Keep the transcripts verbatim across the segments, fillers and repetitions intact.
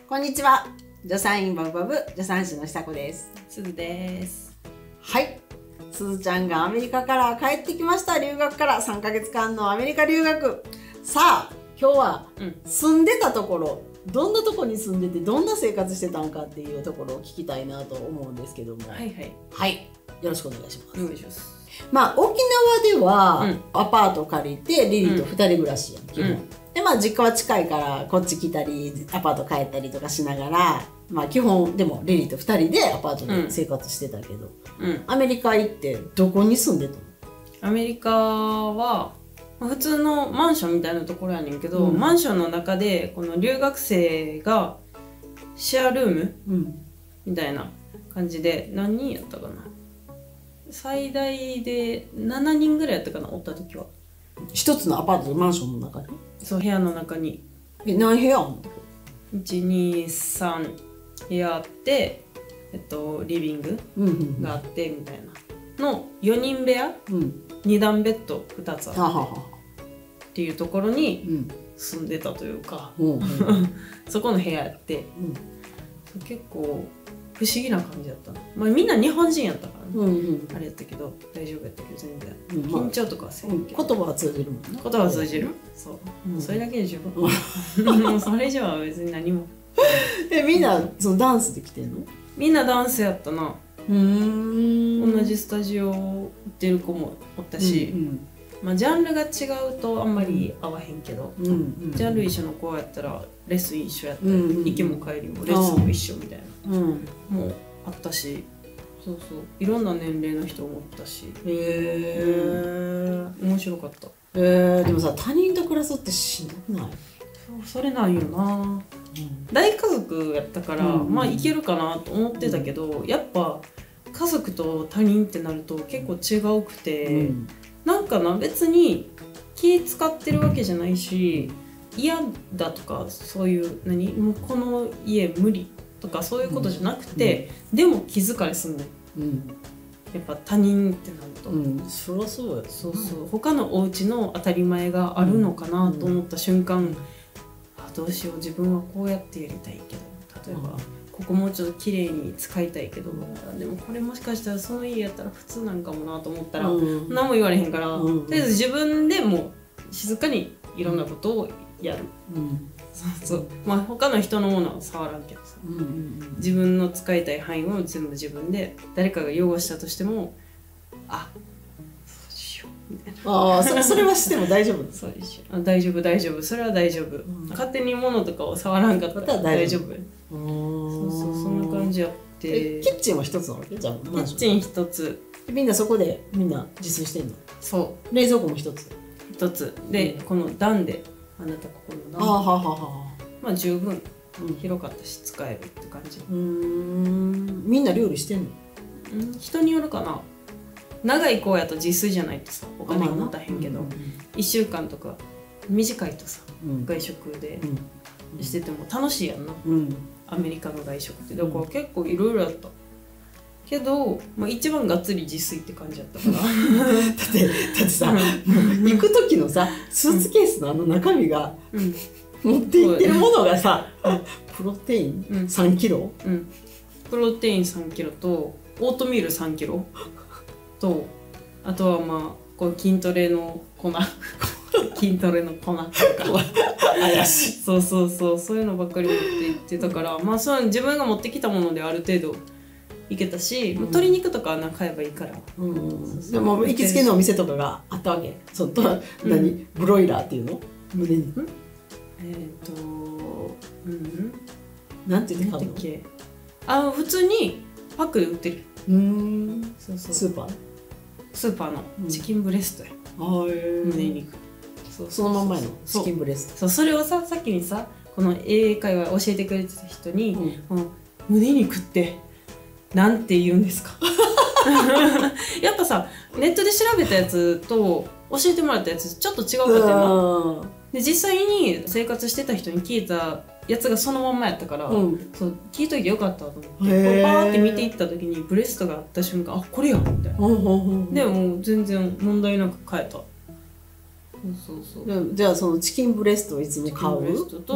こんにちは。助産院バブバブ助産師の久子です。 すずです。 はい。すずちゃんがアメリカから帰ってきました。留学からさんかげつかんのアメリカ留学。さあ、今日は住んでたところ、うん、どんなとこに住んでてどんな生活してたのかっていうところを聞きたいなと思うんですけども。 はいはい。 はい。よろしくお願いします。 お願いします。 まあ沖縄では、うん、アパート借りてリリーとふたり暮らしやん、基本。うんでまあ、実家は近いからこっち来たりアパート帰ったりとかしながら、まあ、基本でもリリーとふたりでアパートで生活してたけど、うん、アメリカ行ってどこに住んでたの？ アメリカは普通のマンションみたいなところやねんけど、うん、マンションの中でこの留学生がシェアルーム、うん、みたいな感じで何人やったかな、最大でしちにんぐらいやったかな、おった時は。 一つのアパートのマンションの中に？ そう、部屋の中に。 え、何部屋あんの？ いち、に、さん部屋あって、えっと、リビングがあってみたいなのよにん部屋、うん、に段ベッドふたつあってはははっていうところに住んでたというか、うん、そこの部屋やって、うん、結構不思議な感じだったの、まあ、みんな日本人やったからね、うんうん、あれやったけど大丈夫やったけど全然、うん、緊張とかはせんけど、 うん、言葉は通じるもんね。 言葉は通じる、そう、うん、それだけで十分、うん、もうそれ以上は別に何もえ、みんなそのダンスで来てんの？ みんなダンスやったな。うーん、同じスタジオ行ってる子もおったし、うんうん、まあ、ジャンルが違うとあんまり合わへんけど、うんうん、ジャンル一緒の子やったらレッスン一緒やったり、うんうん、行きも帰りもレッスンも一緒みたいな、うん、もうあったし、そうそう、いろんな年齢の人もおったし、へえ、うん、面白かった。 えー、でもさ、他人と暮らすってしんどくない？ それなんよな、うん、大家族やったから、うん、まあいけるかなと思ってたけど、うん、やっぱ家族と他人ってなると結構違うくて、うん、なんかな、別に気使ってるわけじゃないし、嫌だとかそういう何もうこの家無理とかそういうことじゃなくて、うん、でも気疲れすんねん、うん、やっぱ他人ってなると、うん、 そりゃそうや。 そうそう、他のお家の当たり前があるのかなと思った瞬間、うん、どうしよう、自分はこうやってやりたいけど、例えば、うん、ここもうちょっと綺麗に使いたいけど、うん、でもこれもしかしたらその家やったら普通なんかもなと思ったら、うん、何も言われへんから、うん、とりあえず自分でも静かにいろんなことをやる、うん、そうそう、まあ他の人のものは触らんけどさ、うんうんうん、自分の使いたい範囲を全部自分で、誰かが汚したとしても、あ、 ああ、そ, それはしても大丈夫？ そうでしょ、あ、大丈夫大丈夫、それは大丈夫、うん、勝手に物とかを触らんかったら大丈夫。そうそう、そんな感じやって。 キッチンは一つなわけじゃん。キッチン一つ。 みんなそこでみんな自炊してんの？ そう。 冷蔵庫も一つ。 一つで、うん、この段で、あなたここの段で、 あははは、 まあ十分広かったし使えるって感じ。うーん、みんな料理してんの？ うん、人によるかな。長い子やと自炊じゃないとさ、お金が持たへんけど、いっしゅうかんとか短いとさ、うん、外食でしてても楽しいやんな、うん、アメリカの外食って。だから結構いろいろあったけど、まあ、一番がっつり自炊って感じやったからだってだってさ、行く時のさスーツケースのあの中身が、うん、持って行ってるものがさ、うん、プロテインさんキロ、うん、 プロテインさんキロとオートミールさんキロと、あとはまあこう筋トレの粉筋トレの粉とか怪しい、 そうそうそう、そういうのばっかり持って行ってたから、まあそういう自分が持ってきたものである程度いけたし、うん、鶏肉とかは買えばいいから、うん、 そうそう、でも行きつけのお店とかがあったわけ？そうと、うん、何ブロイラーっていうの？胸肉？ えっ、ー、とうん、 なんて言ってたの？ あ、普通にパックで売ってる。うーん、そうそう、 スーパースーパーのチキンブレストや、うん、胸肉、 そう、そのまんまのチキンブレスト。 そう、それをさ、さっきにさ、この英会話教えてくれてた人に、うん、この胸肉ってなんて言うんですかやっぱさ、ネットで調べたやつと教えてもらったやつちょっと違うかったよな。で、実際に生活してた人に聞いたやつがそのまんまやったから、うん、そう聞いといてよかったと思って、これパーって見ていった時にブレストがあった瞬間、あ、これやみたいな。でも全然問題なく買えた。そうそうそう。 じゃあそのチキンブレストをいつも買う？ チキンブレストと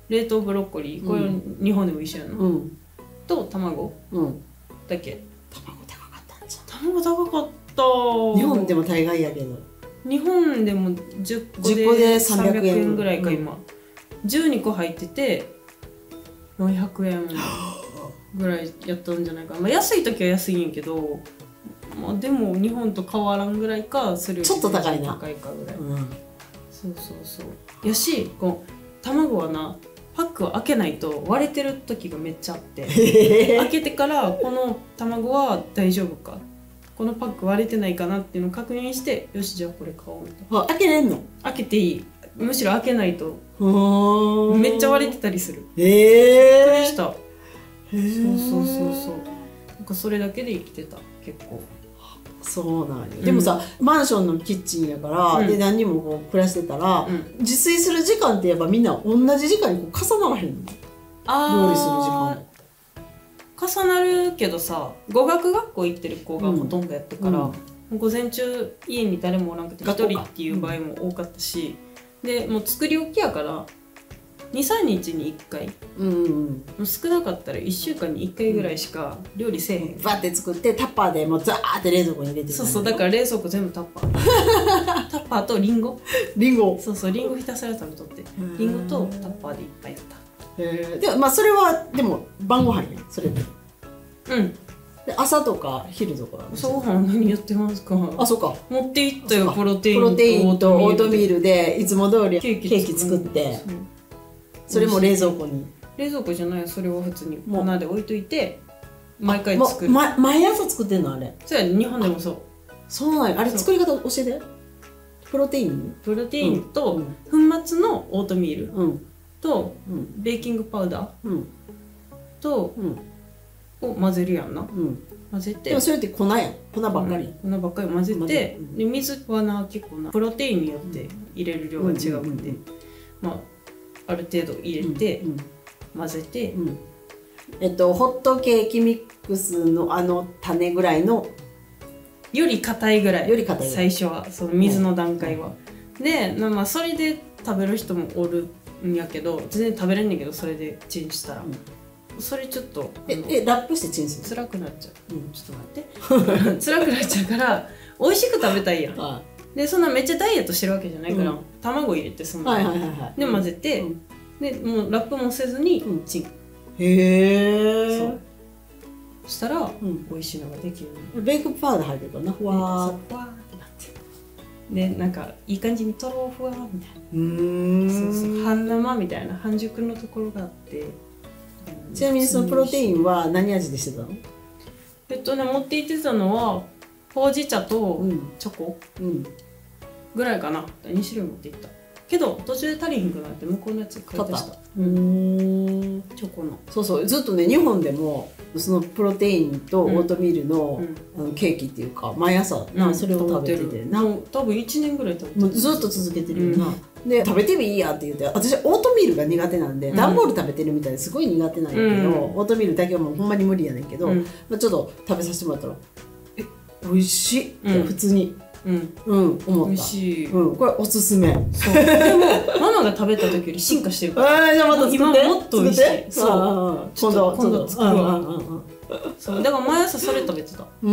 冷凍ブロッコリー、これ日本でも一緒やな、 うん、 と卵、 うん、 だけ。 卵高かったんじゃ卵高かった。 日本でも大概やけど、 日本でもじゅっこでさんびゃくえんぐらいか今、うん、じゅうにこ入っててよんひゃくえんぐらいやったんじゃないかな、まあ、安い時は安いんやけど、まあ、でも日本と変わらんぐらいか、それよりちょっと高いな、 高いかぐらい、 うん、 そうそうそうやし、こう卵はなパックを開けないと割れてる時がめっちゃあって開けてからこの卵は大丈夫か、このパック割れてないかなっていうのを確認して、よしじゃあこれ買おうみたいな。 あ、開けれんの？ 開けていい、むしろ開けないとめっちゃ割れてたりする。 ええー、 びっくりした。そうそうそうそう、なんかそれだけで生きてた結構。 そうなんよ、うん、でもさマンションのキッチンやから、うん、で何人もこう暮らしてたら、うん、自炊する時間ってやっぱみんな同じ時間にこう重ならへんの？料理する時間重なるけどさ、語学学校行ってる子がほとんどやってから、うんうん、午前中家に誰もおらなくて一人っていう場合も多かったし、うん、でもう作り置きやからにさんにちにいっかい、うんうんうん、少なかったらいっしゅうかんにいっかいぐらいしか料理せえへん、うん、 バッて作ってタッパーでもうザーって冷蔵庫に入れて、 そうそう、だから冷蔵庫全部タッパータッパーとリンゴリンゴそうそう、リンゴひたすら食べとって、リンゴとタッパーでいっぱいやった。 へえ、でもまあそれはでも晩ご飯やそれで、 うん、 で朝とか昼とか朝ごはん何やってますか？ あ、そうか、 持っていったよ、プロテインプロテインとオートミールでいつも通りケーキ作って、それも冷蔵庫に、 冷蔵庫じゃないよ、それは普通に粉で置いといて毎回作る、 ま、毎朝作ってんのあれ？ そうや、日本でもそう。 そうなんや、あれ作り方教えて。プロテインプロテインと粉末のオートミール、うんと、うん、ベーキングパウダー、うん、と、うん、を混ぜるやんな、うん、混ぜて、 でもそれって粉やん、粉ばっかり、 うん、粉ばっかり混ぜて、うん、で水はな結構なプロテインによって入れる量が違うくて、まあある程度入れて、うんうん、混ぜて、うん、 えっとホットケーキミックスのあの種ぐらいのより硬いぐらい、 より硬い最初はその水の段階は、うん、で、まあ、それで食べる人もおるんやけど、全然食べれんねんけど、それでチンしたら、うん、それちょっとええラップしてチンする？ 辛くなっちゃう、うん、ちょっと待って辛くなっちゃうから美味しく食べたいやん、はい、でそんなめっちゃダイエットしてるわけじゃないから、うん、卵入れてその、はいはいはいはい、で混ぜて、うん、でもうラップもせずにチン、うん、へえ、そうそしたら、うん、美味しいのができる。 ベーキングパウダー入ってるからな、ふわーふわーってなってで、なんかいい感じにとろふわーみたいな、うーん、そうそう、半生みたいな半熟のところがあって、 ちなみにそのプロテインは何味でしてたの？ えっとね、持って行ってたのはほうじ茶とチョコ、うん、ぐらいかな。に種類持って行ったけど途中で足りひんくなって向こうのやつ買い足した。うーん、チョコの、 そうそう、ずっとね日本でもそのプロテインとオートミール の,、うん、あのケーキっていうか毎朝な、うん、それを食べててな、 もう多分いちねんぐらい食べてる、もうずっと続けてるよな、うん、で食べてもいいやって言って、私オートミールが苦手なんで、うん、段ボール食べてるみたいですごい苦手なんやけど、うん、オートミールだけはもうほんまに無理やねんけど、うん、まあ、ちょっと食べさせてもらったらえ美味しいって、うん、普通にうん、うん、思った。美味しい。うん、これおすすめ。 そう。でもママが食べた時より進化してるから。 ああ、じゃあまた作って。 今もっと美味しい。そう。今度今度作るわ。そうだから毎朝それ食べてた。 うん。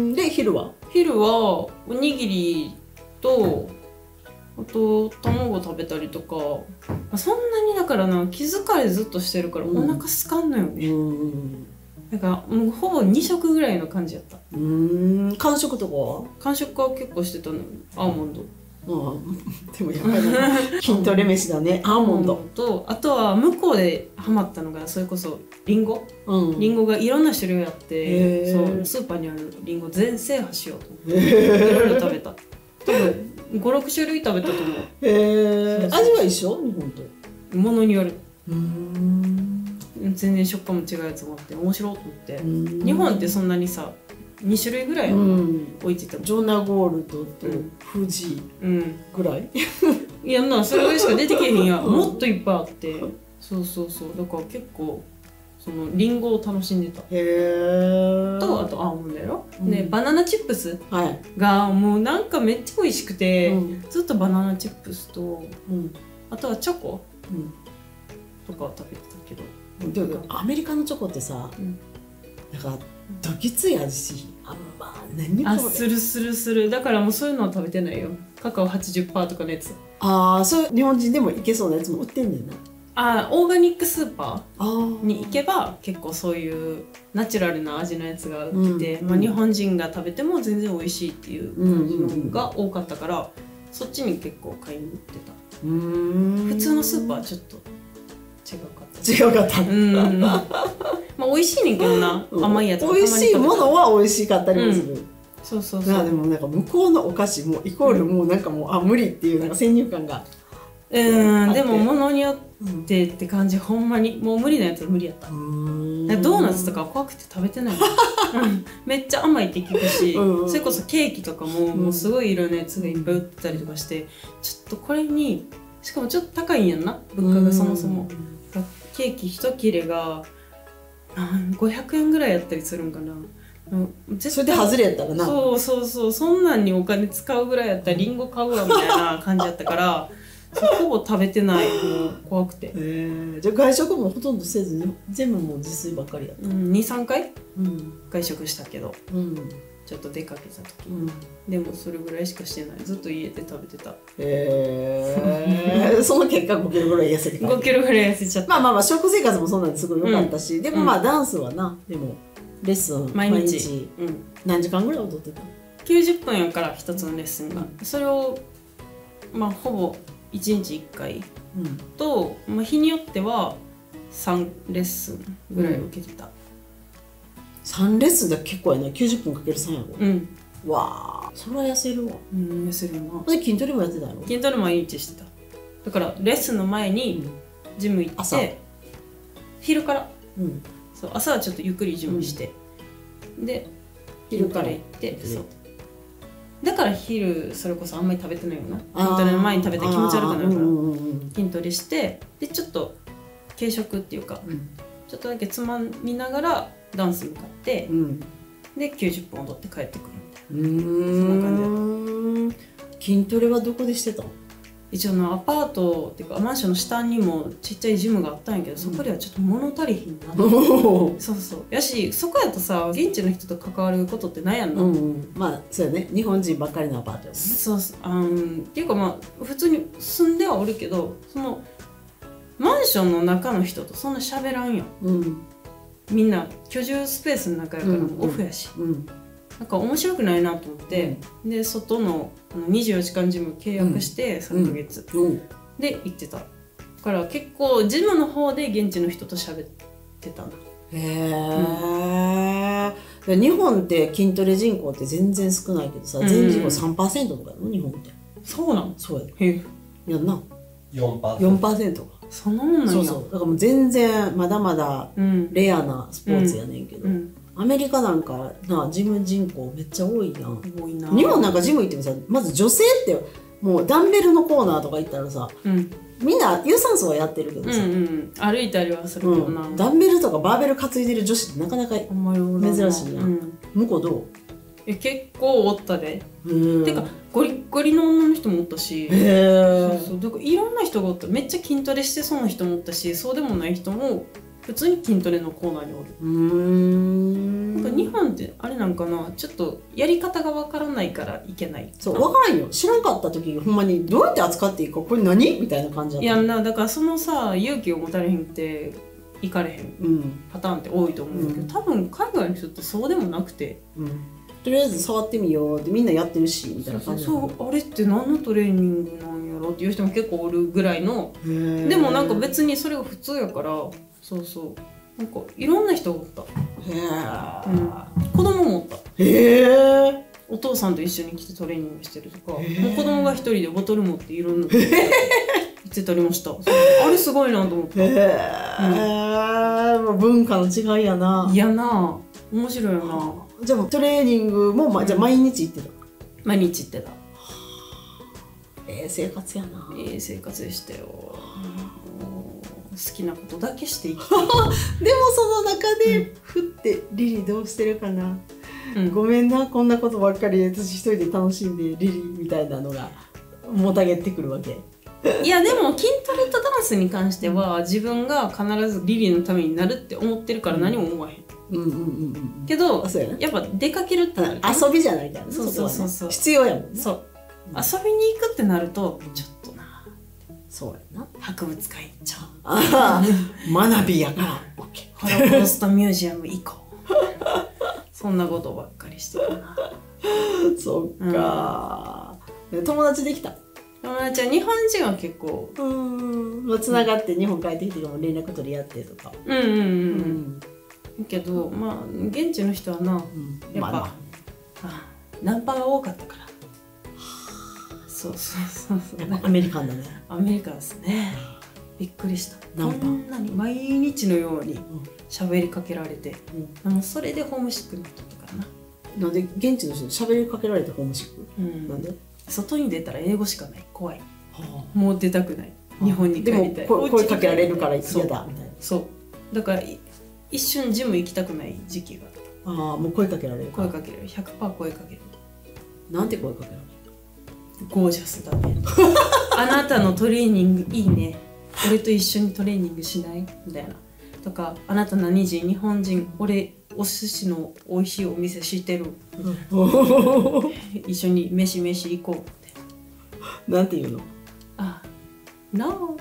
で昼は？ 昼はおにぎりとあと卵食べたりとか。そんなにだからな、気づかれずっとしてるからお腹空かんのよね。うん。なんかもうほぼに食ぐらいの感じやった。 うーん、間食とかは？ 間食は結構してたの。アーモンド。 うん、でもやっぱり筋トレ飯だね。アーモンドと、あとは向こうでハマったのがそれこそリンゴ。うん、リンゴがいろんな種類あって、そうスーパーにあるリンゴ全制覇しようと思っていろいろ食べた。多分ごろく種類食べたと思う。 へえ。味は一緒？日本と。 ものによる。うーん。全然食感も違うやつもあって面白いと思って、日本ってそんなにさに種類ぐらい置いてたもん。 ジョナゴールドと富士ぐらい、 うん、いやな、それぐらいしか出てけへんやもっといっぱいあって、そうそうそう、だから結構そのリンゴを楽しんでた。へえ。とあとアーモンドやろ、うん、でバナナチップスがもうなんかめっちゃ美味しくて、うん、ずっとバナナチップスと、うん、あとはチョコ、うん、 とかは食べてたけど、 でもアメリカのチョコってさ、 うん、 なんかどぎつい味し、あんま何にもあするするする。だからもうそういうのは食べてないよ。カカオ はちじゅっパーセント とかのやつ。 ああ、そういう日本人でもいけそうなやつも売ってんねんな。 あオーガニックスーパあーに行けば結構そういうナチュラルな味のやつが売ってて、 うんまあ、日本人が食べても全然美味しいっていう感じのが多かったから、そっちに結構買いに行ってた。 うーん、 普通のスーパーはちょっと違うかった。 違うかった。 うんまあ美味しいねんけどな、 うん、 甘いやつ美味しいものは美味しかったりもする、うん、 そうそうそう。 でもなんか向こうのお菓子もイコールもうなんかもう、あ無理っていうなんか先入観が、 うんでも物によってって感じ、ほんまにもう無理なやつは無理やった。ドーナツとか怖くて食べてない、うん、めっちゃ甘いって聞くし、うん、それこそケーキとかも、うん、もうすごい色のやつがいっぱい売ってたりとかして、ちょっとこれにしかもちょっと高いんやんな、物価がそもそも。ケーキ一切れがごひゃくえんぐらいやったりするんかな。 それで外れやったらな。 そうそうそう、そんなんにお金使うぐらいやったらリンゴ買うわみたいな感じやったからほぼ食べてない、もう怖くて。 えじゃあ外食もほとんどせずに全部もう自炊ばっかりやった、 うん、にさんかい、 うん、 外食したけど、うん、ちょっと出かけた時、うん、でもそれぐらいしかしてない。ずっと家で食べてた。 へえその結果ごキロぐらい痩せてた。 ごキロぐらい痩せちゃった。 まあまあまあ食生活もそんなにすごい良かったし、うん、でもまあダンスはな、でもレッスン毎日、毎日うん、何時間ぐらい踊ってたの？ きゅうじゅっぷんやからひとつのレッスンが、うん、それをまあほぼいちにちいっかいと、うんまあ、日によってはさんレッスンぐらい受けてた、うん、 さんレッスンで結構やな。きゅうじゅっぷんかけるさんやろ。 うんわあそれは痩せるわ。 うん痩せるな。 で筋トレもやってたの？ 筋トレ毎日してた。だからレッスンの前にジム行って、うん、朝昼から、うん、そう朝はちょっとゆっくりジムして、うん、で昼から行って、そうだから昼それこそあんまり食べてないよな。筋トレの前に食べて気持ち悪くなるから筋トレしてでちょっと軽食っていうか、うん、ちょっとだけつまみながらダンス向かって、うん、できゅうじゅっぷん踊って帰ってくるみたいな、そんな感じだった。 筋トレはどこでしてたの？ 一応のアパートっていうかマンションの下にもちっちゃいジムがあったんやけど、そこではちょっと物足りひんな、うん、そうそうやし、そこやとさ現地の人と関わることってないやんな、うんうん、まあそうやね、日本人ばっかりのアパートやもんね。そうそう、あんっていうかまあ普通に住んではおるけど、そのマンションの中の人とそんな喋らんやん、うん、みんな居住スペースの中やからオフやし、うんうん、なんか面白くないなと思って、うん、で外のにじゅうよじかんジム契約してさんかげつ、うんうん、で行ってたから結構ジムの方で現地の人と喋ってたな。へえ、うん、日本って筋トレ人口って全然少ないけどさ、全人口 さんパーセント とかやろ日本って。 そうなん？ そうや。へえ。やんな。 よんパーセント。 よんパーセント か。 そんなもんなんや。 そうそう。だからもう全然まだまだレアなスポーツやねんけど。うんうんアメリカなんかなジム人口めっちゃ多いやん。多いな。日本なんかジム行ってもさ、まず女性ってもうダンベルのコーナーとか行ったらさ、うん、みんな有酸素はやってるけどさ、うんうん、 歩いたりはするけどな、 うん、ダンベルとかバーベル担いでる女子ってなかなか珍しいな、うん、向こうどう？ え結構おったで。てかゴリゴリの女の人もおったし、へそうそうだからいろんな人がおった。めっちゃ筋トレしてそうな人もおったし、そうでもない人も普通に筋トレのコーナーにおる。うーんなんか日本ってあれなんかな、ちょっとやり方がわからないからいけない。 そう分からんよ。知らんかった時ほんまにどうやって扱っていいかこれ何みたいな感じだった。 いやなだからそのさ勇気を持たれへんっていかれへんパターンって多いと思うんだけど、うん、多分海外の人ってそうでもなくて、うん、とりあえず触ってみようってみんなやってるしみたいな感じ。そうそうあれって何のトレーニングなんやろっていう人も結構おるぐらいの。でもなんか別にそれが普通やから。そうそうなんかいろんな人がおった。へえ、うん、子供もおった。へえお父さんと一緒に来てトレーニングしてるとか、もう子供が一人でボトル持っていろんな言ってたりました。あれすごいなと思った。へえ、うん、文化の違いやな。いやな面白いよな。じゃあトレーニングも、ま、じゃあ毎日行ってた、うん、毎日行ってた。ええ生活やな。ええ生活でしたよ。好きなことだけしていきたいでもその中でふってリリどうしてるかな、うん、ごめんなこんなことばっかり私一人で楽しんでリリみたいなのがもたげってくるわけ。 いやでも筋トレとダンスに関しては自分が必ずリリーのためになるって思ってるから何も思わへん。 うんうんうんうんけど、 あそうやねやっぱ出かけるってなると遊びじゃないからね。 そうそうそうそうこはね必要やもんね。 そう遊びに行くってなるとちょっとなそうやな。 博物館行っちゃう、 ああ学びやからオッケホロコーストミュージアム行こうそんなことばっかりしてるな。 ー。そっかー。友達できた。 友達は日本人は結構うーん。まあつながって日本帰ってきても連絡取り合ってとか。 うんうんうん、 ううんけどまあ現地の人はな、 うんやっぱ、 まあなあナンパが多かったから。そうそうそうそうやっぱアメリカンだね。 アメリカですね。びっくりした。 ナンパこんなに毎日のように喋りかけられて、 うんもうそれでホームシックになっとったからな。 なんで現地の人に喋りかけられてホームシック？ うんなんで？ 外に出たら英語しかない。怖い。 はもう出たくない。日本に帰りたい。 でも声かけられるから嫌そうだみたいな。 そうだからい一瞬ジム行きたくない時期があった。 ああもう声かけられるから。 声かける ひゃくパーセント 声かける。 なんて声かけられる？ ゴージャスだねあなたのトレーニングいいね、俺と一緒にトレーニングしないみたいなとか、あなた何人？日本人、俺お寿司の美味しいお店知ってる、一緒に飯飯行こうって。 なんて言うの？ あ、No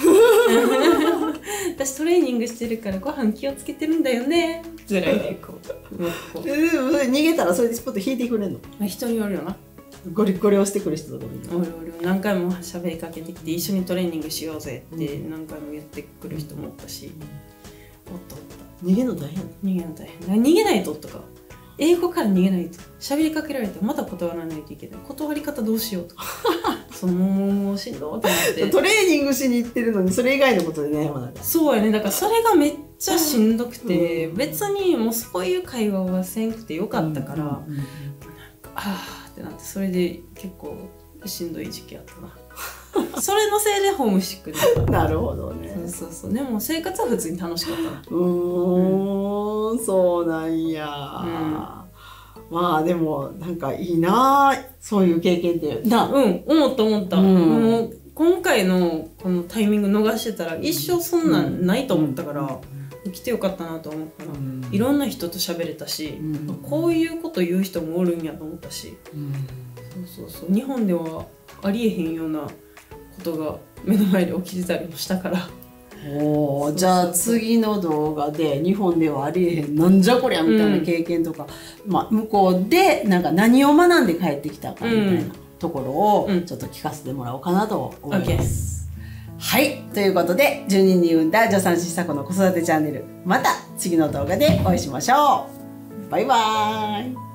私トレーニングしてるからご飯気をつけてるんだよねぐらいでこう、もうこうえでもそれ逃げたらそれでスポット引いてくれんの？ まあ人によるよな。 ゴリゴリ押してくる人とかもいる。 俺俺何回も喋りかけてきて一緒にトレーニングしようぜって何回も言ってくる人もおったし、おったおった逃げるの大変。 逃げないと大変。逃げないととか英語から逃げないと喋りかけられてまた断らないといけない。断り方どうしようとかそのもうもうしんどってなってトレーニングしに行ってるのにそれ以外のことで悩まない。 そうやね。だからそれがめっちゃしんどくて、 うん別にもうそういう会話はせんくてよかったから、 うんうんうんなんかあーってなって、それで結構しんどい時期あったなそれのせいでホームシックだったなるほどね。 そうそうそう。でも生活は普通に楽しかったな。 うーん、そうなんや、まあでもなんかいいなそういう経験ってな。 うん思った思った、 うんもう今回のこのタイミング逃してたら一生そんなんないと思ったから、来てよかったなと思ったな、うん、いろんな人と喋れたし、うん、こういうこと言う人もおるんやと思ったし、うん、そうそうそう。日本ではありえへんようなことが目の前で起きてたりもしたからおー、じゃあ次の動画で日本ではありえへんなんじゃこりゃみたいな経験とか、うん、まあ、向こうでなんか何を学んで帰ってきたかみたいなところをちょっと聞かせてもらおうかなと思います、うん、はい、ということでじゅうにんに産んだ助産師さこの子育てチャンネル、また次の動画でお会いしましょう。バイバーイ。